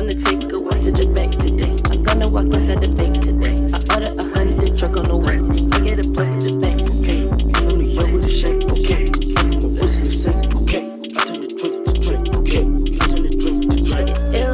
gonna take a walk to the bank today. I'm gonna walk inside the bank today. I order 100, the truck on the way. I get a plug to the bank, okay. I'm in New York with a shake, okay. I put my wrist in the sink, okay. I turn the drink to drink, okay. I turn the drink to drink.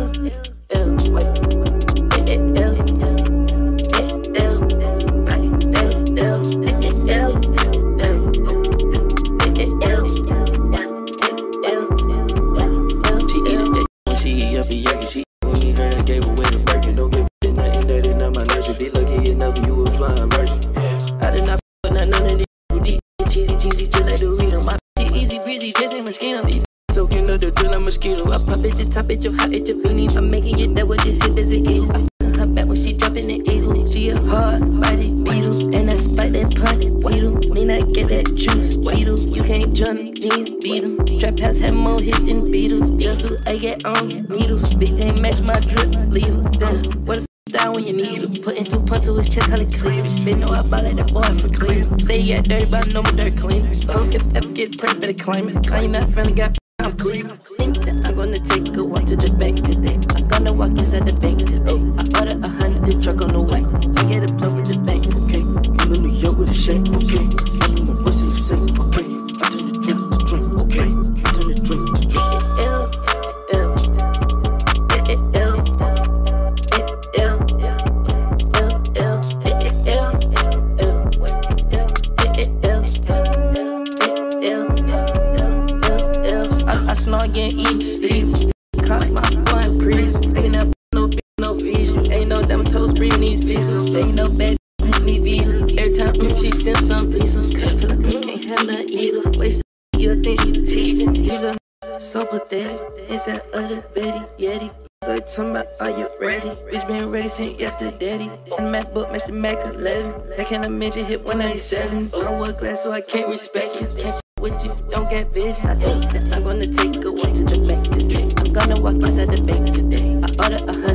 Top it, your hot at your beanie. I'm making it that what this hit as it is. I fuck her back when she dropping the eagle. She a hard body beetle, and I spike that pint weedle. Mean I get that juice weedle. You can't jump me, beat 'em. Trap house had more hits than Beatles. Just who I get on needles. Bitch ain't match my drip, leave her. Damn, what the f down when you need her. Putting 2 punch to his chest, call it cleavage. Bitch know I ball like that boy from Cleveland. Say he got dirty, but I know my dirt clean. If ever get print, better claim it. Claim that friendly got. I'm clean. I'm gonna take a walk to the bank today. I'm gonna walk inside the bank today. I order 100, the truck on the way. I get a plug with the bank, okay. I'm in New York with a shake, okay. I put my wrist in the sink, okay. I turn the drink to drink, okay. I turn the drink to drink. Again, eat, sleep. Caught my boy priest. Ain't no vision. Ain't no damn toes breathing these visas. Ain't no bad need visa. Every time she sends some Lisa. Feel like you can't handle it either. Waste you think you teasing. You done so pathetic. It's that other Betty Yeti. So talking about, are you ready? Bitch been ready since yesterday. And MacBook match the Mac 11. That kind of mention hit 197. I wear glass so I can't respect you. Can't with you don't get vision. I think that I'm gonna take a walk to the bank today. I'm gonna walk inside the bank today. I order 100.